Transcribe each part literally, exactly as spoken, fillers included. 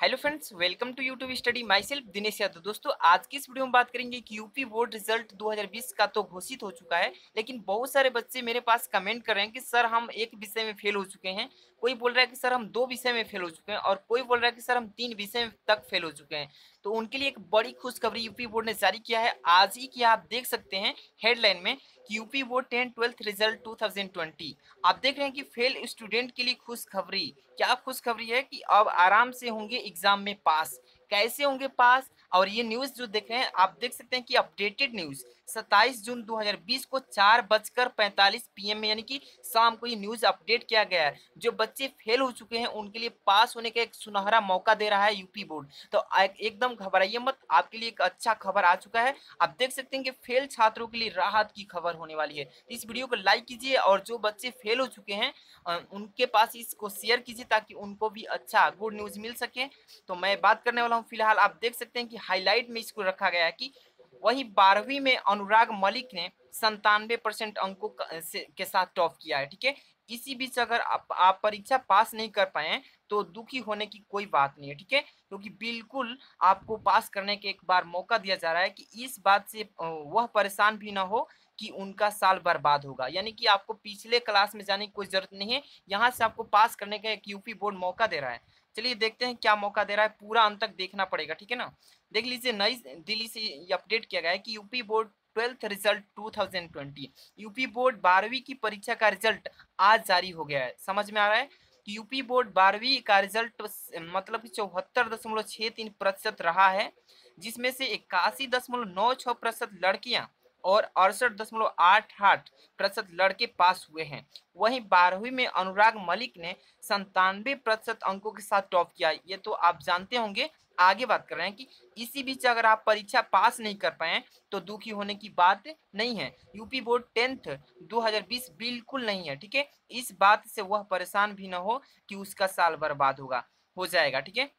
Hello friends, welcome to YouTube study myself Dinesh Yadav. दोस्तों, आज की इस वीडियो में बात करेंगे कि यूपी बोर्ड रिजल्ट दो हज़ार बीस का तो घोषित हो चुका है, लेकिन बहुत सारे बच्चे मेरे पास कमेंट कर रहे हैं कि सर हम एक विषय में फेल हो चुके हैं। कोई बोल रहा है कि सर हम दो विषय में फेल हो चुके हैं और कोई बोल रहा है कि सर हम तीन विषय तक फेल हो चुके हैं। तो उनके लिए एक बड़ी खुशखबरी यूपी बोर्ड ने जारी किया है आज ही, कि आप देख सकते हैं हेडलाइन में कि UP board ten twelfth result two thousand twenty. आप देख रहे हैं कि फेल स्टूडेंट के लिए खुशखबरी। क्या खुशखबरी है कि अब आराम से होंगे एग्जाम में पास। कैसे होंगे पास? और ये न्यूज़ जो देख रहे हैं, आप देख सकते हैं कि अपडेटेड न्यूज़ सत्ताईस जून दो हज़ार बीस को चार बजकर पैंतालीस पीएम में, यानी कि शाम को ये न्यूज़ अपडेट किया गया है। जो बच्चे फेल हो चुके हैं उनके लिए पास होने का एक सुनहरा मौका दे रहा है यूपी बोर्ड। तो एक- एकदम घबराइए मत, आपके लिए एक अच्छा खबर आ चुका है। आप देख सकते हैं कि फेल छात्रों के लिए राहत की खबर होने वाली है। इस वीडियो को लाइक कीजिए और जो बच्चे फेल हो चुके हैं अ, उनके पास इसको शेयर कीजिए ताकि उनको भी अच्छा गुड न्यूज़ मिल सके। तो मैं बात करने वाला हूँ फिलहाल, आप देख सकते हैं कि हाईलाइट में इसको रखा गया है कि वही बारहवीं में अनुराग मलिक ने संतानवे परसेंट अंकों का- से के साथ टॉप किया है। ठीक है, इसी बीच अगर आप, आप परीक्षा पास नहीं कर पाए तो दुखी होने की कोई बात नहीं है। ठीक है, क्योंकि बिल्कुल आपको पास करने के एक बार मौका दिया जा रहा है कि इस बात से अ, वह परेशान भी ना हो कि उनका साल बर्बाद होगा। यानी कि आपको पिछले क्लास में जाने की कोई जरूरत नहीं है, यहाँ से आपको पास करने का एक यूपी बोर्ड मौका दे रहा है। चलिए देखते हैं क्या मौका दे रहा है, पूरा अंत तक देखना पड़ेगा। ठीक है ना, देख लीजिए, नई दिल्ली से ये अपडेट किया गया है कि UP board twelfth result two thousand twenty. UP board बारहवीं की परीक्षा का रिजल्ट आज जारी हो गया है। समझ में आ रहा है कि यूपी बोर्ड बारहवीं का रिजल्ट मतलब कि चौहत्तर दशमलव छः तीन प्रतिशत रहा है, जिसमें से इक्यासी दशमलव नौ छः प्रतिशत लड़कियां और अड़सठ दशमलव आठ आठ प्रतिशत लड़के पास हुए हैं। वहीं बारहवीं में अनुराग मलिक ने संतानवे प्रतिशत अंकों के साथ टॉप किया। ये तो आप जानते होंगे। आगे बात कर रहे हैं कि इसी बीच अगर आप परीक्षा पास नहीं कर पाए तो दुखी होने की बात नहीं है। यूपी बोर्ड टेंथ दो हज़ार बीस बिल्कुल नहीं है। ठीक है, इस बात से वह परेशान भी ना हो कि उसका साल बर्बाद होगा, हो जाएगा। ठीक है,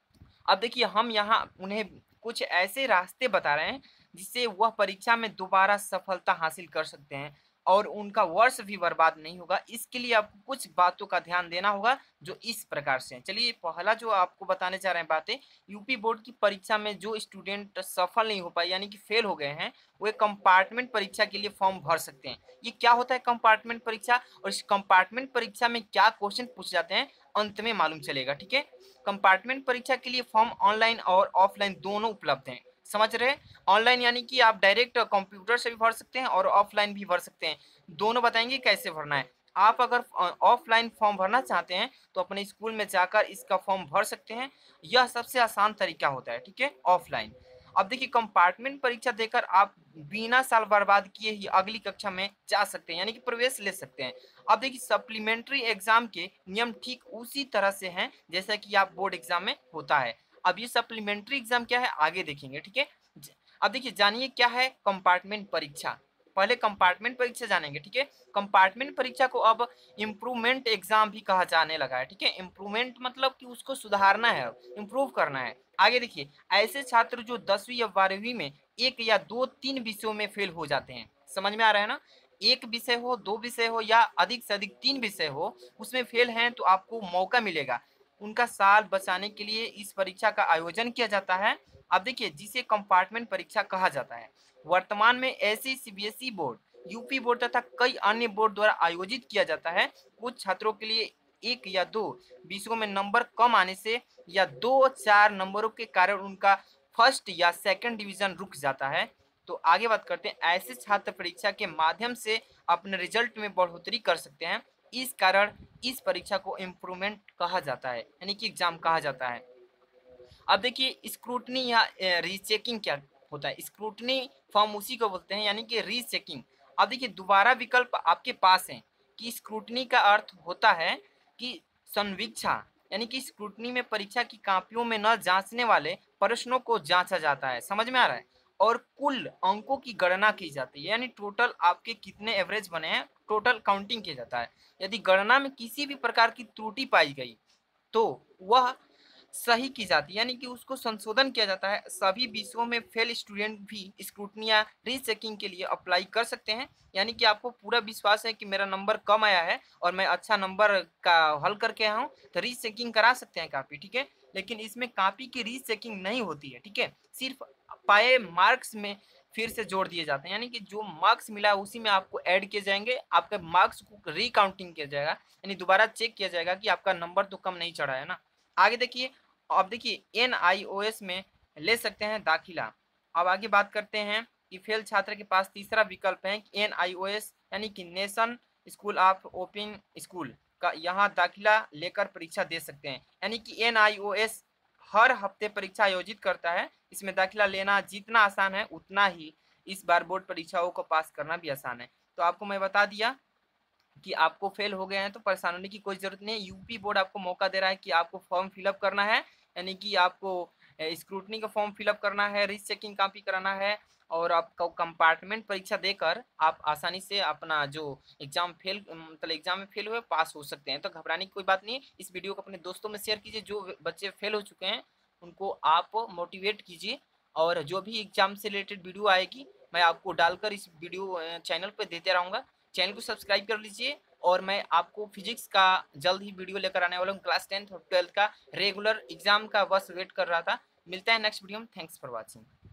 अब देखिए, हम यहाँ उन्हें कुछ ऐसे रास्ते बता रहे हैं जिससे वह परीक्षा में दोबारा सफलता हासिल कर सकते हैं और उनका वर्ष भी बर्बाद नहीं होगा। इसके लिए आपको कुछ बातों का ध्यान देना होगा जो इस प्रकार से हैं। चलिए, पहला जो आपको बताने जा रहे हैं बातें, यूपी बोर्ड की परीक्षा में जो स्टूडेंट सफल नहीं हो पाए यानी कि फेल हो गए हैं, वे कंपार्टमेंट परीक्षा के लिए फॉर्म भर सकते हैं। ये क्या होता है कंपार्टमेंट परीक्षा, और इस कंपार्टमेंट परीक्षा में क्या क्वेश्चन पूछे जाते हैं, अंत में मालूम चलेगा। ठीक है, कंपार्टमेंट परीक्षा के लिए फॉर्म ऑनलाइन और ऑफलाइन दोनों उपलब्ध हैं। समझ रहे हैं? ऑनलाइन यानी कि आप डायरेक्ट कंप्यूटर से भी भर सकते हैं और ऑफलाइन भी भर सकते हैं। दोनों बताएंगे कैसे भरना है। आप अगर ऑफलाइन फॉर्म भरना चाहते हैं तो अपने स्कूल में जाकर इसका फॉर्म भर सकते हैं। यह सबसे आसान तरीका होता है। ठीक है, ऑफलाइन। अब देखिए, कंपार्टमेंट परीक्षा देकर आप बिना साल बर्बाद किए ही अगली कक्षा में जा सकते हैं, यानी कि प्रवेश ले सकते हैं। अब देखिए, सप्लीमेंट्री एग्जाम के नियम ठीक उसी तरह से हैं जैसा कि आप बोर्ड एग्जाम में होता है। अब ये सप्लीमेंट्री एग्जाम क्या है आगे देखेंगे। ठीक है, ज- अब देखिए, जानिए क्या है कंपार्टमेंट परीक्षा। पहले कंपार्टमेंट परीक्षा जानेंगे। ठीक है, कंपार्टमेंट परीक्षा को अब इम्प्रूवमेंट एग्जाम भी कहा जाने लगा है। ठीक है, इम्प्रूवमेंट मतलब कि उसको सुधारना है, इम्प्रूव करना है। आगे देखिए, ऐसे छात्र जो दसवीं या बारहवीं में एक या दो तीन विषयों में फेल हो जाते हैं। समझ में आ रहा है ना? एक विषय हो, दो विषय हो या अधिक से अधिक तीन विषय हो, उसमें फेल हैं तो आपको मौका मिलेगा। उनका साल बचाने के लिए इस परीक्षा का आयोजन किया जाता है। अब देखिए, जिसे कंपार्टमेंट परीक्षा कहा जाता है, वर्तमान में ऐसे सीबीएसई बोर्ड, यूपी बोर्ड तथा कई अन्य बोर्ड द्वारा आयोजित किया जाता है। कुछ छात्रों के लिए एक या दो विषयों में नंबर कम आने से या दो चार नंबरों के कारण उनका फर्स्ट या सेकंड डिवीजन रुक जाता है। तो आगे बात करते हैं, ऐसे छात्र परीक्षा के माध्यम से अपने रिजल्ट में बढ़ोतरी कर सकते हैं। इस कारण इस परीक्षा को इम्प्रूवमेंट कहा जाता है, यानी कि एग्जाम कहा जाता है। अब देखिए, स्क्रूटनी या रीचेकिंग क्या होता है। स्क्रूटनी फॉर्म उसी को बोलते हैं, यानी कि रीचेकिंग। अब देखिए, दोबारा विकल्प आपके पास है कि स्क्रूटनी का अर्थ होता है कि संवीक्षा, यानी कि स्क्रूटनी में परीक्षा की कापियों में न जांचने वाले प्रश्नों को जांचा जाता है। समझ में आ रहा है? और कुल अंकों की गणना की जाती है, यानी टोटल आपके कितने एवरेज बने हैं, टोटल काउंटिंग किया जाता है। यदि गणना में किसी भी प्रकार की त्रुटि पाई गई तो वह सही की जाती है, यानी कि उसको संशोधन किया जाता है। सभी विषयों में फेल स्टूडेंट भी स्क्रूटनी या रीचेकिंग के लिए अप्लाई कर सकते हैं। यानी कि आपको पूरा विश्वास है कि मेरा नंबर कम आया है और मैं अच्छा नंबर का हल करके आया हूँ, तो रीचेकिंग करा सकते हैं कॉपी, ठीक है। लेकिन इसमें कॉपी की रीचेकिंग नहीं होती है, ठीक है। सिर्फ पाए मार्क्स में फिर से जोड़ दिए जाते हैं, यानी कि जो मार्क्स मिला है उसी में आपको ऐड किए जाएंगे, आपके मार्क्स को रिकाउंटिंग किया जाएगा, यानी दोबारा चेक किया जाएगा कि आपका नंबर तो कम नहीं चढ़ा है ना। आगे देखिए, अब देखिए एन आई ओ एस में ले सकते हैं दाखिला। अब आगे बात करते हैं कि फेल छात्र के पास तीसरा विकल्प है एन आई ओ एस, यानी कि nation school of open school का, यहाँ दाखिला लेकर परीक्षा दे सकते हैं। यानी कि एन आई ओ एस हर हफ्ते परीक्षा आयोजित करता है। इसमें दाखिला लेना जितना आसान है उतना ही इस बार बोर्ड परीक्षाओं को पास करना भी आसान है। तो आपको मैं बता दिया कि आपको फेल हो गए हैं तो परेशान होने की कोई ज़रूरत नहीं है। यूपी बोर्ड आपको मौका दे रहा है कि आपको फॉर्म फिलअप करना है, यानी कि आपको स्क्रूटनी का फॉर्म फिलअप करना है, रीचेकिंग कॉपी कराना है, और आपको कंपार्टमेंट परीक्षा देकर आप आसानी से अपना जो एग्जाम फेल मतलब एग्जाम में फेल हुए पास हो सकते हैं। तो घबराने की कोई बात नहीं है। इस वीडियो को अपने दोस्तों में शेयर कीजिए, जो बच्चे फेल हो चुके हैं उनको आप मोटिवेट कीजिए, और जो भी एग्जाम से रिलेटेड वीडियो आएगी मैं आपको डालकर इस वीडियो चैनल पर देते रहूँगा। चैनल को सब्सक्राइब कर लीजिए, और मैं आपको फिजिक्स का जल्द ही वीडियो लेकर आने वाला हूँ। क्लास टेंथ और ट्वेल्थ का रेगुलर एग्जाम का बस वेट कर रहा था। मिलता है नेक्स्ट वीडियो में। Thanks for watching.